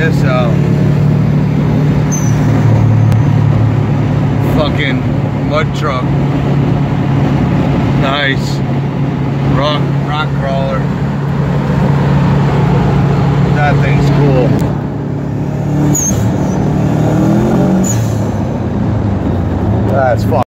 this out. Fucking mud truck. Nice. Rock crawler. That thing's cool. That's fun.